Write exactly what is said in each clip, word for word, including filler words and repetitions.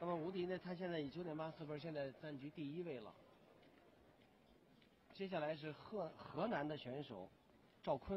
那么吴迪呢，他现在以九点八四分，现在占据第一位了。接下来是河河南的选手赵坤。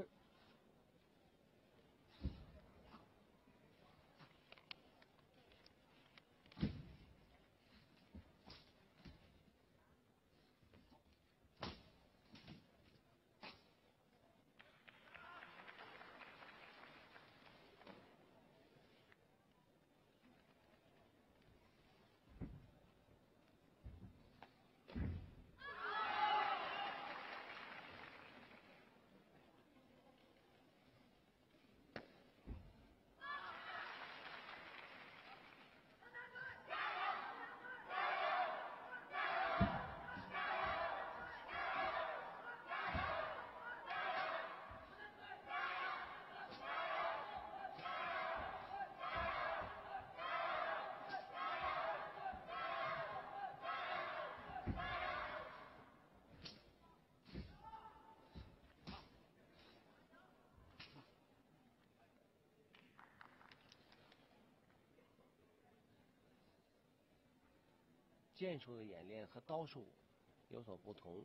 剑术的演练和刀术有所不同，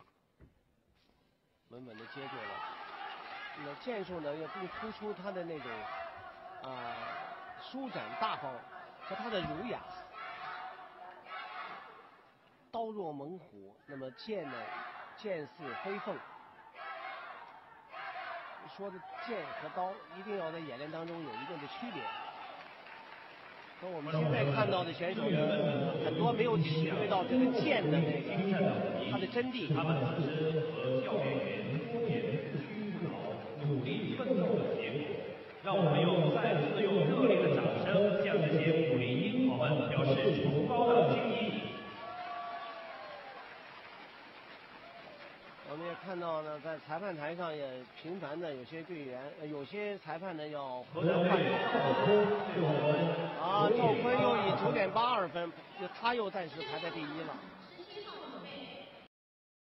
稳稳的接住了。那么剑术呢，要更突出它的那种啊、呃、舒展大方和它的儒雅。刀若猛虎，那么剑呢，剑似飞凤。说的剑和刀一定要在演练当中有一定的区别。和我们现在看到的选手呢，很多没有体会到这个剑的那个它的真谛。 他们此时和教练员多年屈不挠、努力奋斗的结果，让我们又再次用热烈的掌声向这些武林英豪们表示崇高的敬意。 我们也看到呢，在裁判台上也频繁的有些队员，呃、有些裁判呢要河南换人。 啊，赵坤又以九点八二分，就他又暂时排在第一了。